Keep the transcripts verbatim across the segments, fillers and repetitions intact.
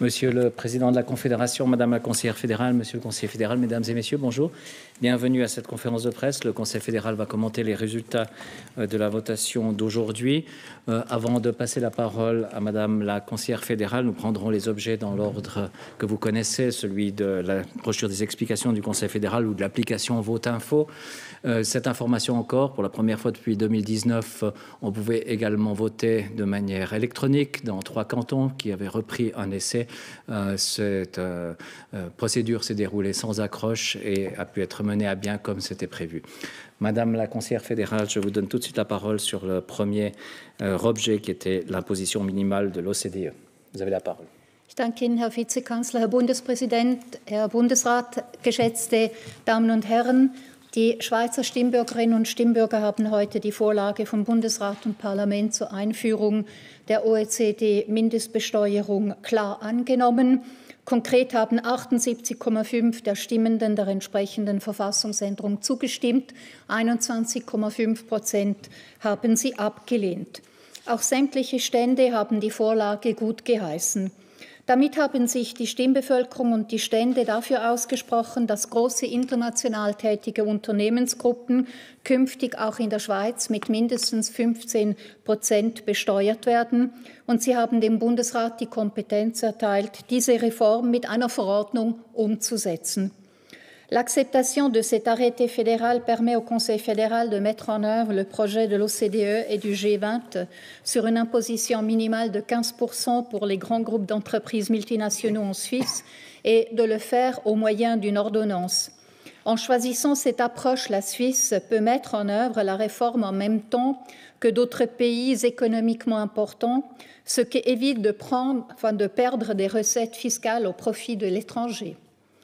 Monsieur le Président de la Confédération, Madame la Conseillère fédérale, Monsieur le Conseiller fédéral, Mesdames et Messieurs, bonjour. Bienvenue à cette conférence de presse. Le Conseil fédéral va commenter les résultats de la votation d'aujourd'hui. Euh, avant de passer la parole à Madame la Conseillère fédérale, nous prendrons les objets dans l'ordre que vous connaissez, celui de la brochure des explications du Conseil fédéral ou de l'application Vote Info. Euh, cette information encore, pour la première fois depuis deux mille dix-neuf, on pouvait également voter de manière électronique dans trois cantons qui avaient repris un essai. Euh, cette euh, euh, procédure s'est déroulée sans accroche et a pu être menée à bien comme c'était prévu. Madame la conseillère fédérale, je vous donne tout de suite la parole sur le premier euh, objet qui était l'imposition minimale de l'O C D E. Vous avez la parole. Ich danke Ihnen, Herr Vizekanzler, Herr Bundespräsident, Herr Bundesrat, geschätzte Damen und Herren. Die Schweizer Stimmbürgerinnen und Stimmbürger haben heute die Vorlage von Bundesrat und Parlament zur Einführung der O E C D-Mindestbesteuerung klar angenommen. Konkret haben achtundsiebzig Komma fünf der Stimmenden der entsprechenden Verfassungsänderung zugestimmt, einundzwanzig Komma fünf Prozent haben sie abgelehnt. Auch sämtliche Stände haben die Vorlage gut geheißen. Damit haben sich die Stimmbevölkerung und die Stände dafür ausgesprochen, dass große international tätige Unternehmensgruppen künftig auch in der Schweiz mit mindestens fünfzehn Prozent besteuert werden. Und sie haben dem Bundesrat die Kompetenz erteilt, diese Reform mit einer Verordnung umzusetzen. L'acceptation de cet arrêté fédéral permet au Conseil fédéral de mettre en œuvre le projet de l'O C D E et du G vingt sur une imposition minimale de quinze pour cent pour les grands groupes d'entreprises multinationaux en Suisse et de le faire au moyen d'une ordonnance. En choisissant cette approche, la Suisse peut mettre en œuvre la réforme en même temps que d'autres pays économiquement importants, ce qui évite de, prendre, enfin de perdre des recettes fiscales au profit de l'étranger.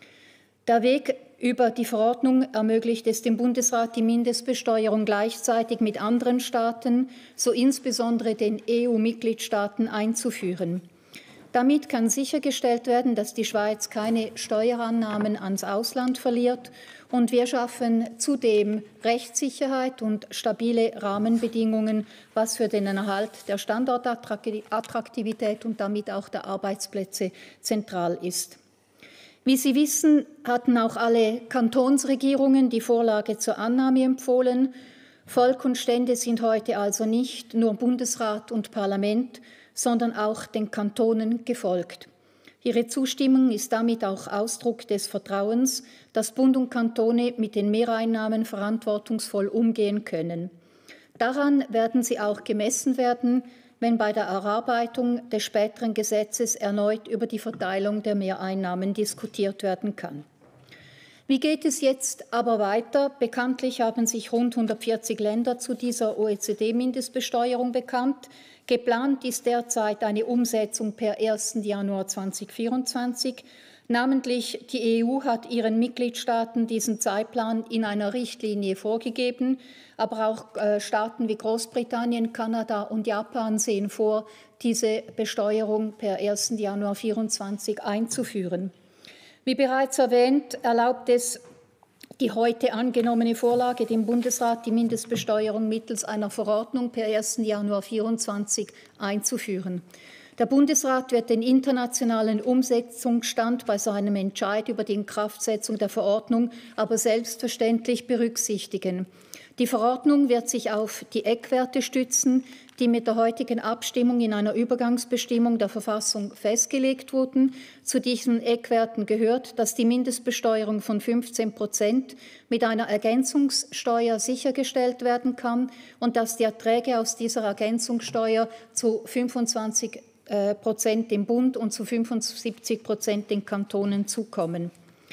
Der Weg über die Verordnung ermöglicht es dem Bundesrat, die Mindestbesteuerung gleichzeitig mit anderen Staaten, so insbesondere den E U-Mitgliedstaaten, einzuführen. Damit kann sichergestellt werden, dass die Schweiz keine Steuerannahmen ans Ausland verliert, und wir schaffen zudem Rechtssicherheit und stabile Rahmenbedingungen, was für den Erhalt der Standortattraktivität und damit auch der Arbeitsplätze zentral ist. Wie Sie wissen, hatten auch alle Kantonsregierungen die Vorlage zur Annahme empfohlen. Volk und Stände sind heute also nicht nur Bundesrat und Parlament, sondern auch den Kantonen gefolgt. Ihre Zustimmung ist damit auch Ausdruck des Vertrauens, dass Bund und Kantone mit den Mehreinnahmen verantwortungsvoll umgehen können. Daran werden sie auch gemessen werden, wenn bei der Erarbeitung des späteren Gesetzes erneut über die Verteilung der Mehreinnahmen diskutiert werden kann. Wie geht es jetzt aber weiter? Bekanntlich haben sich rund hundertvierzig Länder zu dieser O E C D-Mindestbesteuerung bekannt. Geplant ist derzeit eine Umsetzung per ersten Januar zweitausendvierundzwanzig. Namentlich die E U hat ihren Mitgliedstaaten diesen Zeitplan in einer Richtlinie vorgegeben, aber auch äh, Staaten wie Großbritannien, Kanada und Japan sehen vor, diese Besteuerung per ersten Januar zweitausendvierundzwanzig einzuführen. Wie bereits erwähnt, erlaubt es die heute angenommene Vorlage dem Bundesrat, die Mindestbesteuerung mittels einer Verordnung per ersten Januar zweitausendvierundzwanzig einzuführen. Der Bundesrat wird den internationalen Umsetzungsstand bei seinem Entscheid über die Inkraftsetzung der Verordnung aber selbstverständlich berücksichtigen. Die Verordnung wird sich auf die Eckwerte stützen, die mit der heutigen Abstimmung in einer Übergangsbestimmung der Verfassung festgelegt wurden. Zu diesen Eckwerten gehört, dass die Mindestbesteuerung von fünfzehn Prozent mit einer Ergänzungssteuer sichergestellt werden kann und dass die Erträge aus dieser Ergänzungssteuer zu fünfundzwanzig Prozent dem Bund und zu fünfundsiebzig Prozent den Kantonen zukommen.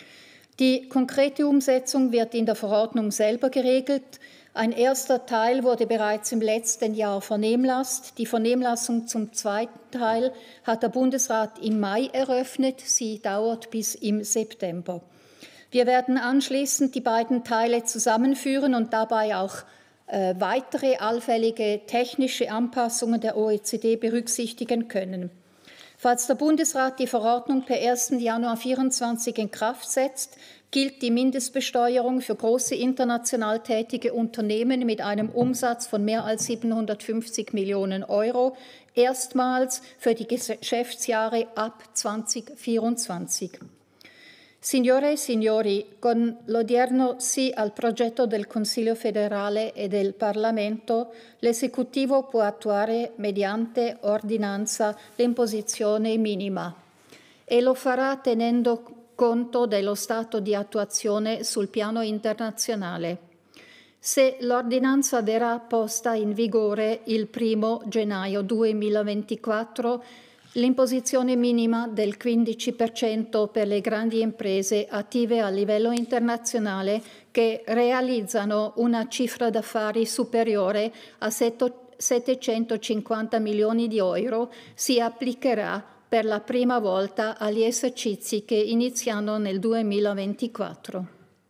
Die konkrete Umsetzung wird in der Verordnung selber geregelt. Ein erster Teil wurde bereits im letzten Jahr vernehmlasst. Die Vernehmlassung zum zweiten Teil hat der Bundesrat im Mai eröffnet. Sie dauert bis im September. Wir werden anschließend die beiden Teile zusammenführen und dabei auch äh, weitere allfällige technische Anpassungen der O E C D berücksichtigen können. Falls der Bundesrat die Verordnung per ersten Januar zweitausendvierundzwanzig in Kraft setzt, gilt die Mindestbesteuerung für große international tätige Unternehmen mit einem Umsatz von mehr als siebenhundertfünfzig Millionen Euro erstmals für die Geschäftsjahre ab zweitausendvierundzwanzig. Signore e signori, con l'odierno sì al progetto del Consiglio federale e del Parlamento, l'esecutivo può attuare mediante ordinanza l'imposizione minima e lo farà tenendo conto dello stato di attuazione sul piano internazionale. Se l'ordinanza verrà posta in vigore il primo gennaio duemilaventiquattro, l'imposizione minima del quindici per cento per le grandi imprese attive a livello internazionale che realizzano una cifra d'affari superiore a settecentocinquanta milioni di euro si applicherà per la prima volta agli esercizi che iniziano nel duemilaventiquattro.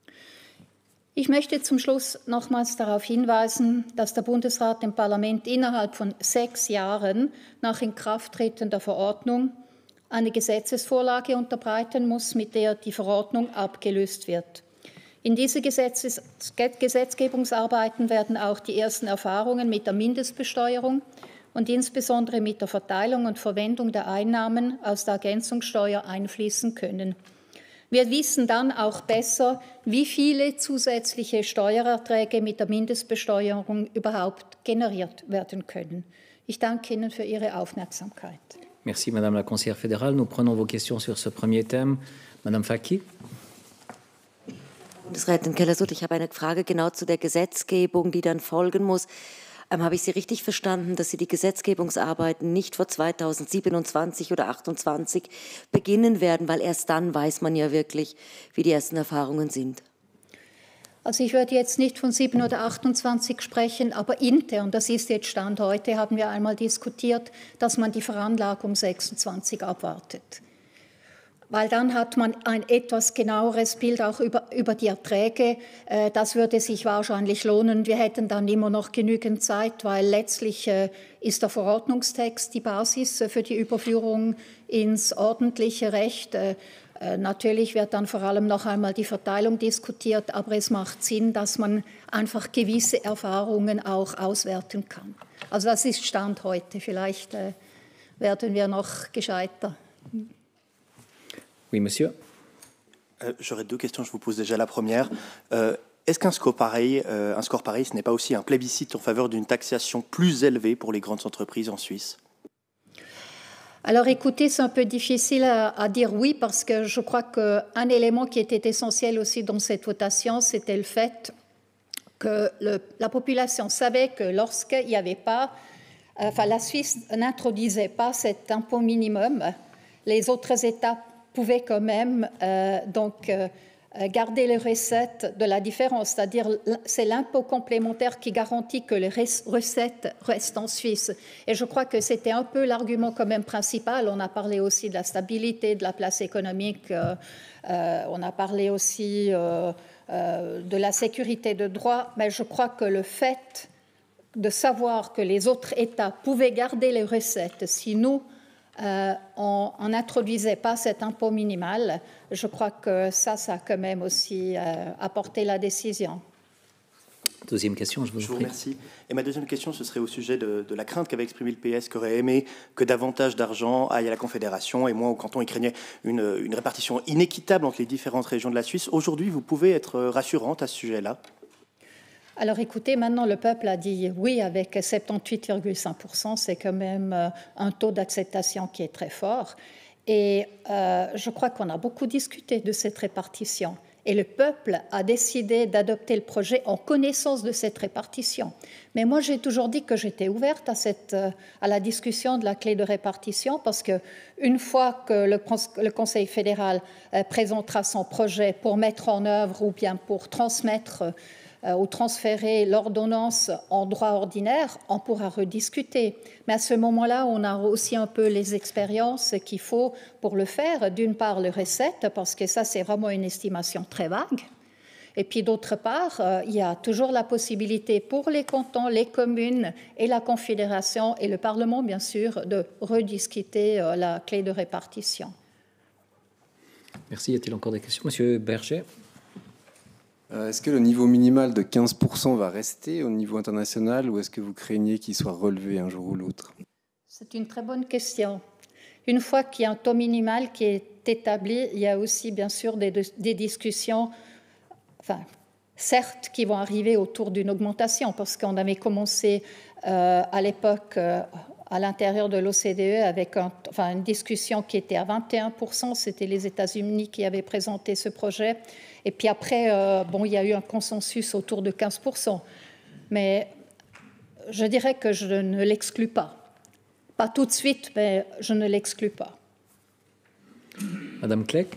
Ich möchte zum Schluss nochmals darauf hinweisen, dass der Bundesrat dem Parlament innerhalb von sechs Jahren nach Inkrafttreten der Verordnung eine Gesetzesvorlage unterbreiten muss, mit der die Verordnung abgelöst wird. In diese Gesetzes Gesetzgebungsarbeiten werden auch die ersten Erfahrungen mit der Mindestbesteuerung und insbesondere mit der Verteilung und Verwendung der Einnahmen aus der Ergänzungssteuer einfließen können. Wir wissen dann auch besser, wie viele zusätzliche Steuererträge mit der Mindestbesteuerung überhaupt generiert werden können. Ich danke Ihnen für Ihre Aufmerksamkeit. Merci, Madame la Conseillère fédérale. Nous prenons vos questions sur ce premier thème. Madame Facchi. Bundesrätin Keller-Sutter, ich habe eine Frage genau zu der Gesetzgebung, die dann folgen muss. Ähm, habe ich Sie richtig verstanden, dass Sie die Gesetzgebungsarbeiten nicht vor zweitausendsiebenundzwanzig oder achtundzwanzig beginnen werden, weil erst dann weiß man ja wirklich, wie die ersten Erfahrungen sind? Also ich würde jetzt nicht von sieben oder achtundzwanzig sprechen, aber intern, das ist jetzt Stand heute, haben wir einmal diskutiert, dass man die Veranlagung sechsundzwanzig abwartet. Weil dann hat man ein etwas genaueres Bild auch über, über die Erträge. Das würde sich wahrscheinlich lohnen. Wir hätten dann immer noch genügend Zeit, weil letztlich ist der Verordnungstext die Basis für die Überführung ins ordentliche Recht. Natürlich wird dann vor allem noch einmal die Verteilung diskutiert, aber es macht Sinn, dass man einfach gewisse Erfahrungen auch auswerten kann. Also das ist Stand heute. Vielleicht werden wir noch gescheiter. Oui, monsieur. Euh, J'aurais deux questions, je vous pose déjà la première. Euh, Est-ce qu'un score pareil, euh, un score pareil, ce n'est pas aussi un plébiscite en faveur d'une taxation plus élevée pour les grandes entreprises en Suisse? Alors écoutez, c'est un peu difficile à, à dire oui, parce que je crois qu'un élément qui était essentiel aussi dans cette votation, c'était le fait que le, la population savait que lorsqu'il n'y avait pas, euh, enfin la Suisse n'introduisait pas cet impôt minimum, les autres États pouvaient quand même euh, donc euh, garder les recettes de la différence, c'est-à-dire c'est l'impôt complémentaire qui garantit que les recettes restent en Suisse. Et je crois que c'était un peu l'argument quand même principal. On a parlé aussi de la stabilité, de la place économique, euh, euh, on a parlé aussi euh, euh, de la sécurité de droit, mais je crois que le fait de savoir que les autres États pouvaient garder les recettes si nous, Euh, on n'introduisait pas cet impôt minimal. Je crois que ça, ça a quand même aussi euh, apporté la décision. Deuxième question, je vous, je vous remercie. Et ma deuxième question, ce serait au sujet de, de la crainte qu'avait exprimé le P S, qui aurait aimé que davantage d'argent aille à la Confédération, et moins au canton, il craignait une, une répartition inéquitable entre les différentes régions de la Suisse. Aujourd'hui, vous pouvez être rassurante à ce sujet-là? Alors écoutez, maintenant le peuple a dit oui avec soixante-dix-huit virgule cinq pour cent, c'est quand même un taux d'acceptation qui est très fort. Et euh, je crois qu'on a beaucoup discuté de cette répartition. Et le peuple a décidé d'adopter le projet en connaissance de cette répartition. Mais moi, j'ai toujours dit que j'étais ouverte à, cette, à la discussion de la clé de répartition parce qu'une fois que le, le Conseil fédéral présentera son projet pour mettre en œuvre ou bien pour transmettre ou transférer l'ordonnance en droit ordinaire, on pourra rediscuter. Mais à ce moment-là, on a aussi un peu les expériences qu'il faut pour le faire. D'une part, les recettes, parce que ça, c'est vraiment une estimation très vague. Et puis d'autre part, euh, il y a toujours la possibilité pour les cantons, les communes et la Confédération et le Parlement, bien sûr, de rediscuter euh, la clé de répartition. Merci. Y a-t-il encore des questions? Monsieur Berger. Est-ce que le niveau minimal de quinze pour cent va rester au niveau international ou est-ce que vous craignez qu'il soit relevé un jour ou l'autre? C'est une très bonne question. Une fois qu'il y a un taux minimal qui est établi, il y a aussi bien sûr des, des discussions, enfin, certes, qui vont arriver autour d'une augmentation, parce qu'on avait commencé euh, à l'époque euh, à l'intérieur de l'O C D E avec un, enfin, une discussion qui était à vingt et un pour cent, c'était les États-Unis qui avaient présenté ce projet, et puis après, euh, bon, il y a eu un consensus autour de quinze pour cent. Mais je dirais que je ne l'exclus pas. Pas tout de suite, mais je ne l'exclus pas. Madame Kleck?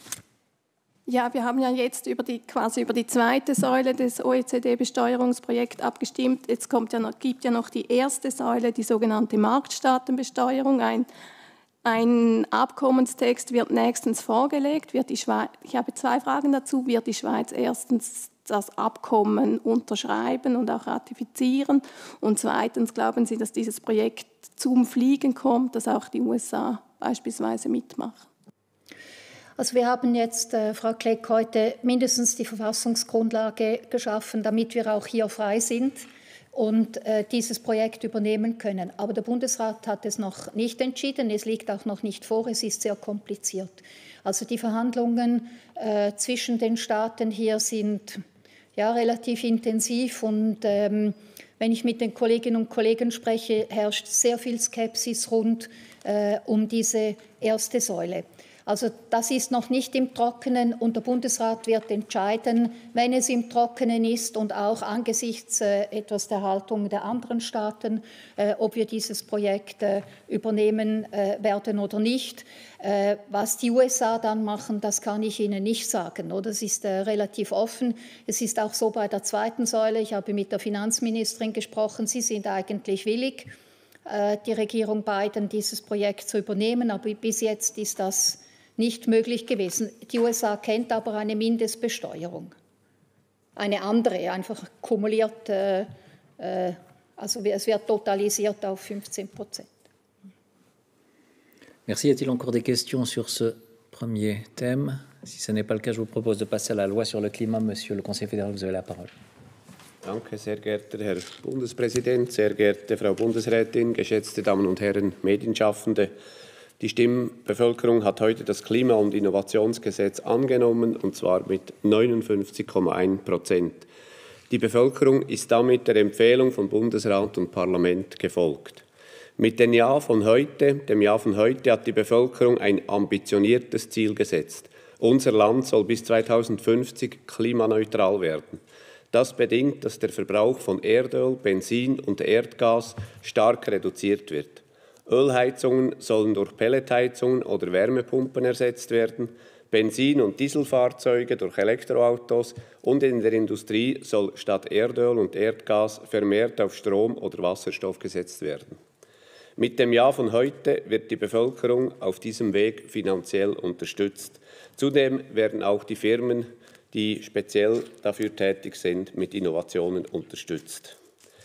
Ja, wir haben ja jetzt über die, quasi über die zweite Säule des O E C D-Besteuerungsprojekts abgestimmt. Jetzt kommt ja noch, gibt ja noch die erste Säule, die sogenannte Marktstaatenbesteuerung. Ein, ein Abkommenstext wird nächstens vorgelegt. Wird die Schweiz, ich habe zwei Fragen dazu. Wird die Schweiz erstens das Abkommen unterschreiben und auch ratifizieren? Und zweitens, glauben Sie, dass dieses Projekt zum Fliegen kommt, dass auch die U S A beispielsweise mitmachen? Also wir haben jetzt, äh, Frau Kleck, heute mindestens die Verfassungsgrundlage geschaffen, damit wir auch hier frei sind und äh, dieses Projekt übernehmen können. Aber der Bundesrat hat es noch nicht entschieden, es liegt auch noch nicht vor, es ist sehr kompliziert. Also die Verhandlungen äh, zwischen den Staaten hier sind ja, relativ intensiv und ähm, wenn ich mit den Kolleginnen und Kollegen spreche, herrscht sehr viel Skepsis rund äh, um diese erste Säule. Also das ist noch nicht im Trockenen und der Bundesrat wird entscheiden, wenn es im Trockenen ist und auch angesichts äh, etwas der Haltung der anderen Staaten, äh, ob wir dieses Projekt äh, übernehmen äh, werden oder nicht. Äh, was die U S A dann machen, das kann ich Ihnen nicht sagen. Oder? Das ist äh, relativ offen. Es ist auch so bei der zweiten Säule. Ich habe mit der Finanzministerin gesprochen. Sie sind eigentlich willig, äh, die Regierung Biden dieses Projekt zu übernehmen. Aber bis jetzt ist das nicht möglich gewesen. Die U S A kennt aber eine Mindestbesteuerung. Eine andere, einfach kumuliert, äh, äh, also es wird totalisiert auf fünfzehn Prozent. Merci. Y a-t-il encore des questions sur ce premier thème? Si ce n'est pas le cas, je vous propose de passer à la loi sur le climat. Monsieur le Conseiller fédéral, vous avez la parole. Danke, sehr geehrter Herr Bundespräsident, sehr geehrte Frau Bundesrätin, geschätzte Damen und Herren Medienschaffende. Die Stimmbevölkerung hat heute das Klima- und Innovationsgesetz angenommen, und zwar mit neunundfünfzig Komma eins Prozent. Die Bevölkerung ist damit der Empfehlung von Bundesrat und Parlament gefolgt. Mit dem Jahr von heute, dem Jahr von heute hat die Bevölkerung ein ambitioniertes Ziel gesetzt. Unser Land soll bis zweitausendfünfzig klimaneutral werden. Das bedingt, dass der Verbrauch von Erdöl, Benzin und Erdgas stark reduziert wird. Ölheizungen sollen durch Pelletheizungen oder Wärmepumpen ersetzt werden, Benzin- und Dieselfahrzeuge durch Elektroautos und in der Industrie soll statt Erdöl und Erdgas vermehrt auf Strom oder Wasserstoff gesetzt werden. Mit dem Jahr von heute wird die Bevölkerung auf diesem Weg finanziell unterstützt. Zudem werden auch die Firmen, die speziell dafür tätig sind, mit Innovationen unterstützt.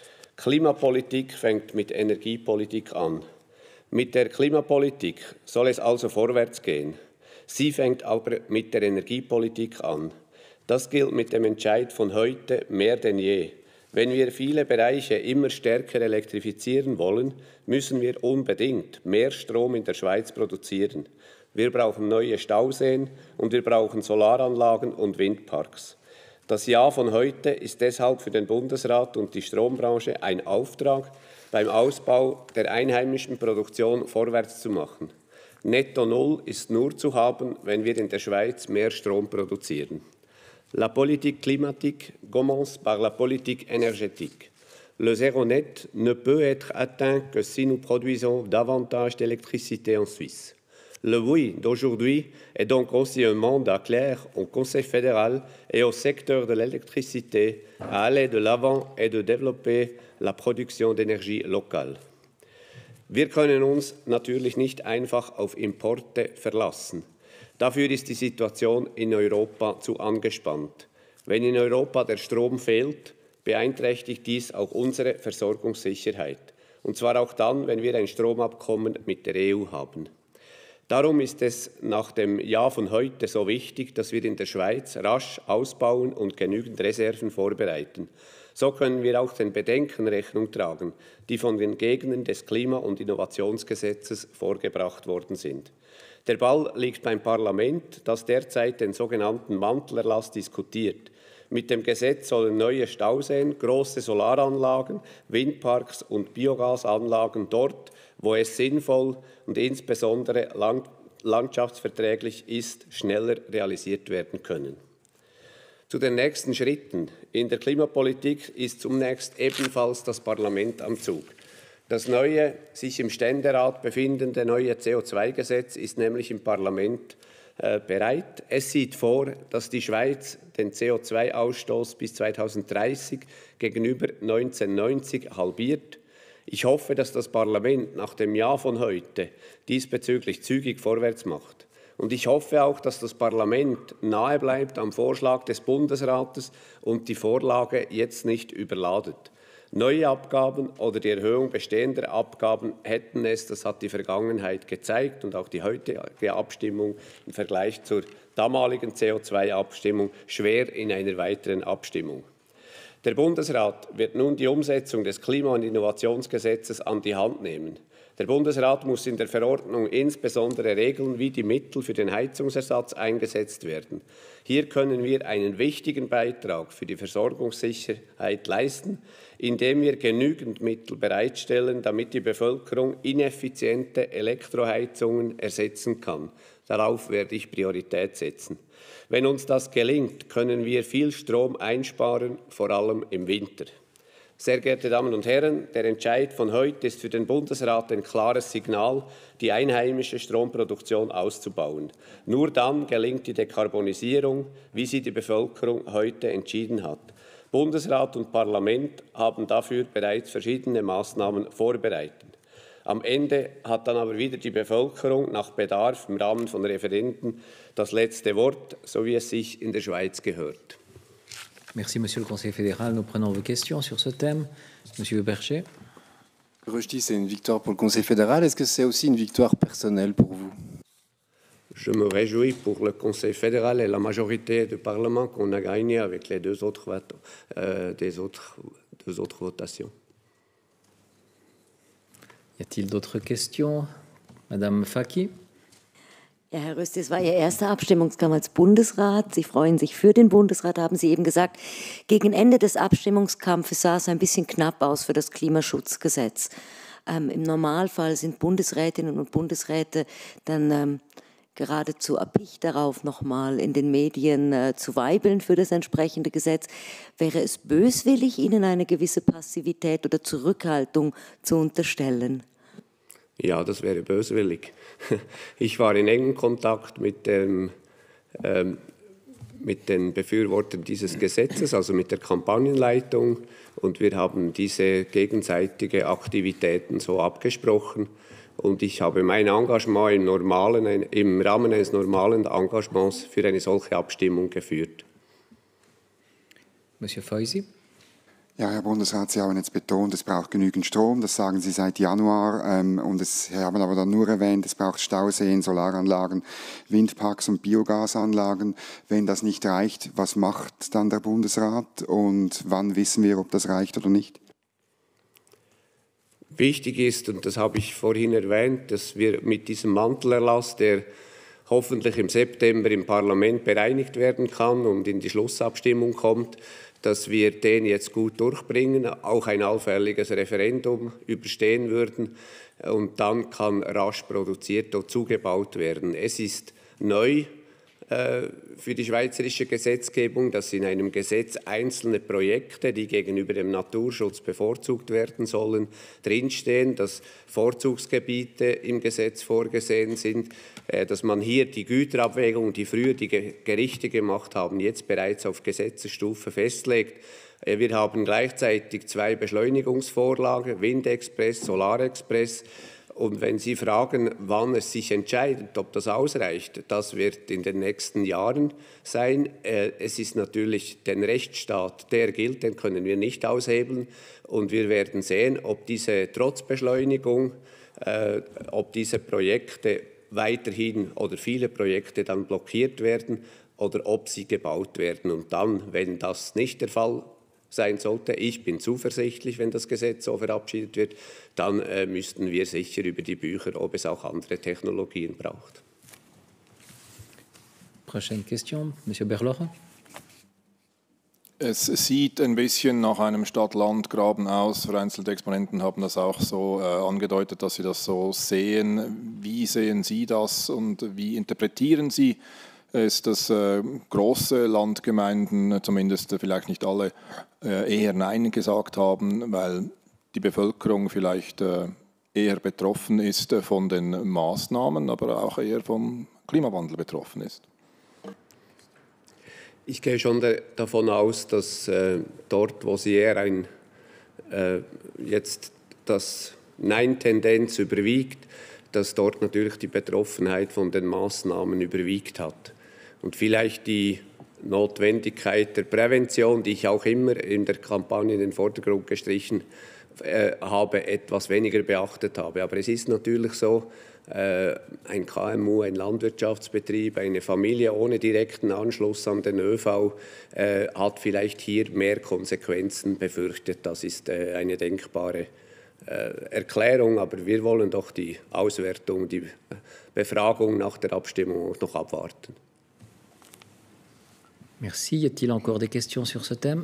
Klimapolitik fängt mit Energiepolitik an. Mit der Klimapolitik soll es also vorwärts gehen. Sie fängt aber mit der Energiepolitik an. Das gilt mit dem Entscheid von heute mehr denn je. Wenn wir viele Bereiche immer stärker elektrifizieren wollen, müssen wir unbedingt mehr Strom in der Schweiz produzieren. Wir brauchen neue Stauseen und wir brauchen Solaranlagen und Windparks. Das Jahr von heute ist deshalb für den Bundesrat und die Strombranche ein Auftrag, beim Ausbau der einheimischen Produktion vorwärts zu machen. Netto Null ist nur zu haben, wenn wir in der Schweiz mehr Strom produzieren. La politique climatique commence par la politique énergétique. Le zéro net ne peut être atteint que si nous produisons davantage d'électricité en Suisse. Le oui d'aujourd'hui est donc aussi un mandat clair au Conseil fédéral et au secteur de l'électricité à aller de l'avant et de développer la production d'énergie locale. Wir können uns natürlich nicht einfach auf Importe verlassen. Dafür ist die Situation in Europa zu angespannt. Wenn in Europa der Strom fehlt, beeinträchtigt dies auch unsere Versorgungssicherheit. Und zwar auch dann, wenn wir ein Stromabkommen mit der E U haben. Darum ist es nach dem Ja von heute so wichtig, dass wir in der Schweiz rasch ausbauen und genügend Reserven vorbereiten. So können wir auch den Bedenken Rechnung tragen, die von den Gegnern des Klima- und Innovationsgesetzes vorgebracht worden sind. Der Ball liegt beim Parlament, das derzeit den sogenannten Mantelerlass diskutiert. Mit dem Gesetz sollen neue Stauseen, große Solaranlagen, Windparks und Biogasanlagen dort, wo es sinnvoll und insbesondere landschaftsverträglich ist, schneller realisiert werden können. Zu den nächsten Schritten. In der Klimapolitik ist zunächst ebenfalls das Parlament am Zug. Das neue, sich im Ständerat befindende neue C O zwei Gesetz ist nämlich im Parlament äh, bereit. Es sieht vor, dass die Schweiz den C O zwei Ausstoß bis zweitausenddreißig gegenüber neunzehnhundertneunzig halbiert. Ich hoffe, dass das Parlament nach dem Ja von heute diesbezüglich zügig vorwärts macht. Und ich hoffe auch, dass das Parlament nahe bleibt am Vorschlag des Bundesrates und die Vorlage jetzt nicht überladet. Neue Abgaben oder die Erhöhung bestehender Abgaben hätten es, das hat die Vergangenheit gezeigt und auch die heutige Abstimmung im Vergleich zur damaligen C O zwei Abstimmung, schwer in einer weiteren Abstimmung. Der Bundesrat wird nun die Umsetzung des Klima- und Innovationsgesetzes an die Hand nehmen. Der Bundesrat muss in der Verordnung insbesondere regeln, wie die Mittel für den Heizungsersatz eingesetzt werden. Hier können wir einen wichtigen Beitrag für die Versorgungssicherheit leisten, indem wir genügend Mittel bereitstellen, damit die Bevölkerung ineffiziente Elektroheizungen ersetzen kann. Darauf werde ich Priorität setzen. Wenn uns das gelingt, können wir viel Strom einsparen, vor allem im Winter. Sehr geehrte Damen und Herren, der Entscheid von heute ist für den Bundesrat ein klares Signal, die einheimische Stromproduktion auszubauen. Nur dann gelingt die Dekarbonisierung, wie sie die Bevölkerung heute entschieden hat. Bundesrat und Parlament haben dafür bereits verschiedene Maßnahmen vorbereitet. Am Ende hat dann aber wieder die Bevölkerung nach Bedarf im Rahmen von Referenden das letzte Wort, so wie es sich in der Schweiz gehört. Merci, Monsieur le Conseiller fédéral. Nous prenons vos questions sur ce thème. Monsieur Berger. Rushdie, c'est une victoire pour le Conseil fédéral. Est-ce que c'est aussi une victoire personnelle pour vous? Je me réjouis pour le Conseil fédéral et la majorité du Parlement qu'on a gagné avec les deux autres, euh, des autres, deux autres votations. Y a-t-il d'autres questions? Madame Faki. Ja, Herr Rösti, es war Ihr erster Abstimmungskampf als Bundesrat. Sie freuen sich für den Bundesrat, haben Sie eben gesagt. Gegen Ende des Abstimmungskampfes sah es ein bisschen knapp aus für das Klimaschutzgesetz. Ähm, Im Normalfall sind Bundesrätinnen und Bundesräte dann ähm, geradezu erpicht darauf, nochmal in den Medien äh, zu weibeln für das entsprechende Gesetz. Wäre es böswillig, Ihnen eine gewisse Passivität oder Zurückhaltung zu unterstellen? Ja, das wäre böswillig. Ich war in engem Kontakt mit, dem, ähm, mit den Befürwortern dieses Gesetzes, also mit der Kampagnenleitung, und wir haben diese gegenseitige Aktivitäten so abgesprochen. Und ich habe mein Engagement im, normalen, im Rahmen eines normalen Engagements für eine solche Abstimmung geführt. Monsieur Feusi. Ja, Herr Bundesrat, Sie haben jetzt betont, es braucht genügend Strom, das sagen Sie seit Januar, ähm, und es haben aber dann nur erwähnt, es braucht Stauseen, Solaranlagen, Windparks und Biogasanlagen. Wenn das nicht reicht, was macht dann der Bundesrat und wann wissen wir, ob das reicht oder nicht? Wichtig ist, und das habe ich vorhin erwähnt, dass wir mit diesem Mantelerlass, der hoffentlich im September im Parlament bereinigt werden kann und in die Schlussabstimmung kommt, dass wir den jetzt gut durchbringen, auch ein allfälliges Referendum überstehen würden und dann kann rasch produziert und zugebaut werden. Es ist neu äh, für die schweizerische Gesetzgebung, dass in einem Gesetz einzelne Projekte, die gegenüber dem Naturschutz bevorzugt werden sollen, drinstehen, dass Vorzugsgebiete im Gesetz vorgesehen sind, äh, dass man hier die Güterabwägung, die früher die Gerichte gemacht haben, jetzt bereits auf Gesetzesstufe festlegt. Äh, wir haben gleichzeitig zwei Beschleunigungsvorlagen, Windexpress, Solarexpress. Und wenn Sie fragen, wann es sich entscheidet, ob das ausreicht, das wird in den nächsten Jahren sein. Es ist natürlich den Rechtsstaat, der gilt, den können wir nicht aushebeln. Und wir werden sehen, ob diese Trotzbeschleunigung, äh, ob diese Projekte weiterhin oder viele Projekte dann blockiert werden oder ob sie gebaut werden. Und dann, wenn das nicht der Fall sein sollte, ich bin zuversichtlich, wenn das Gesetz so verabschiedet wird, dann äh, müssten wir sicher über die Bücher, ob es auch andere Technologien braucht. Prochaine question, Monsieur Berlocher. Es sieht ein bisschen nach einem Stadt-Land-Graben aus. Vereinzelte Exponenten haben das auch so äh, angedeutet, dass sie das so sehen. Wie sehen Sie das und wie interpretieren Sie es, dass äh, große Landgemeinden, zumindest äh, vielleicht nicht alle, äh, eher Nein gesagt haben, weil die Bevölkerung vielleicht äh, eher betroffen ist äh, von den Maßnahmen, aber auch eher vom Klimawandel betroffen ist? Ich gehe schon de, davon aus, dass äh, dort, wo sie eher ein, äh, jetzt das Nein-Tendenz überwiegt, dass dort natürlich die Betroffenheit von den Maßnahmen überwiegt hat. Und vielleicht die Notwendigkeit der Prävention, die ich auch immer in der Kampagne in den Vordergrund gestrichen äh, habe, etwas weniger beachtet habe. Aber es ist natürlich so, ein K M U, ein Landwirtschaftsbetrieb, eine Familie ohne direkten Anschluss an den ÖV äh, hat vielleicht hier mehr Konsequenzen befürchtet. Das ist äh, eine denkbare äh, Erklärung, aber wir wollen doch die Auswertung, die Befragung nach der Abstimmung noch abwarten. Merci. Y a-t-il encore des questions sur ce thème?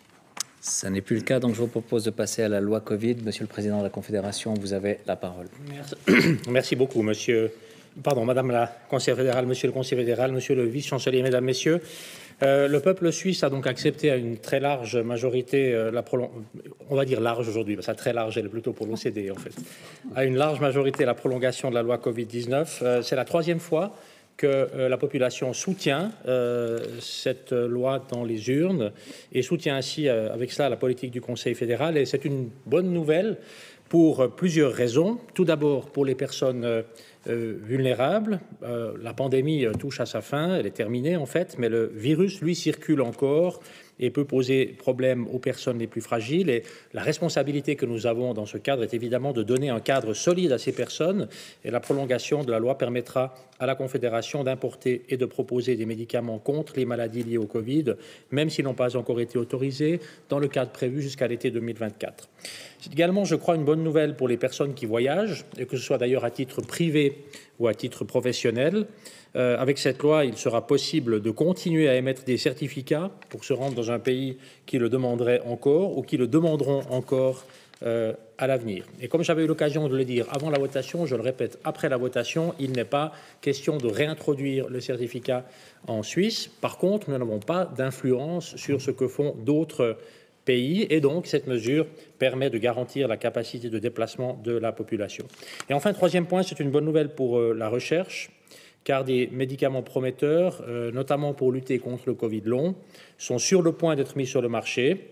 Ça n'est plus le cas, donc je vous propose de passer à la loi Covid. Monsieur le Président de la Confédération, vous avez la parole. Merci, Merci beaucoup, Monsieur, pardon, Madame la Conseillère fédérale, Monsieur le Conseiller fédéral, Monsieur le Vice-chancelier, Mesdames, Messieurs. Euh, le peuple suisse a donc accepté à une très large majorité, euh, la prolong... on va dire large aujourd'hui, parce que très large, elle est plutôt pour l'O C D E en fait, à une large majorité la prolongation de la loi Covid dix-neuf. Euh, C'est la troisième fois que euh, la population soutient euh, cette loi dans les urnes et soutient ainsi euh, avec cela la politique du Conseil fédéral. Et c'est une bonne nouvelle pour euh, plusieurs raisons. Tout d'abord pour les personnes euh, euh, vulnérables. Euh, la pandémie euh, touche à sa fin, elle est terminée en fait, mais le virus, lui, circule encore et peut poser problème aux personnes les plus fragiles. Et la responsabilité que nous avons dans ce cadre est évidemment de donner un cadre solide à ces personnes. Et la prolongation de la loi permettra à la Confédération d'importer et de proposer des médicaments contre les maladies liées au Covid, même s'ils n'ont pas encore été autorisés, dans le cadre prévu jusqu'à l'été deux mille vingt-quatre. C'est également, je crois, une bonne nouvelle pour les personnes qui voyagent, et que ce soit d'ailleurs à titre privé ou à titre professionnel. Euh, avec cette loi, il sera possible de continuer à émettre des certificats pour se rendre dans un pays qui le demanderait encore ou qui le demanderont encore euh, à l'avenir. Et comme j'avais eu l'occasion de le dire avant la votation, je le répète, après la votation, il n'est pas question de réintroduire le certificat en Suisse. Par contre, nous n'avons pas d'influence sur ce que font d'autres pays et donc cette mesure permet de garantir la capacité de déplacement de la population. Et enfin, troisième point, c'est une bonne nouvelle pour euh, la recherche, car des médicaments prometteurs, euh, notamment pour lutter contre le Covid long, sont sur le point d'être mis sur le marché.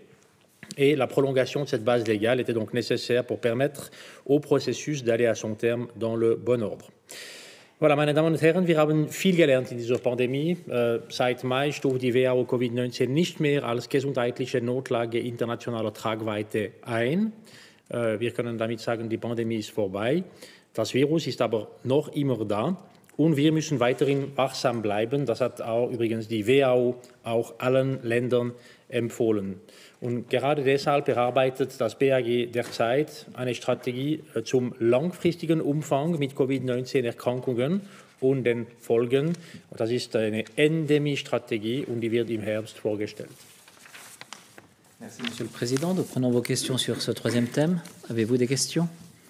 Et la prolongation de cette base légale était donc nécessaire pour permettre au processus d'aller à son terme dans le bon ordre. Voilà, meine Damen und Herren, wir haben viel gelernt in dieser Pandemie. Äh, seit Mai stuft die W H O Covid neunzehn nicht mehr als gesundheitliche Notlage internationaler Tragweite ein. Äh, wir können damit sagen, die Pandemie ist vorbei. Das Virus ist aber noch immer da. Und wir müssen weiterhin wachsam bleiben. Das hat auch übrigens die W H O auch allen Ländern empfohlen. Und gerade deshalb erarbeitet das B A G derzeit eine Strategie zum langfristigen Umfang mit Covid neunzehn Erkrankungen und den Folgen. Und das ist eine Endemie-Strategie und die wird im Herbst vorgestellt. Merci, Monsieur le Président. Nous prenons vos questions sur ce troisième thème. Avez-vous des questions?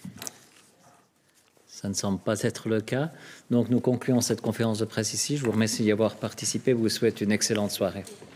Ça ne semble pas être le cas. Donc nous concluons cette conférence de presse ici. Je vous remercie d'y avoir participé. Je vous souhaite une excellente soirée.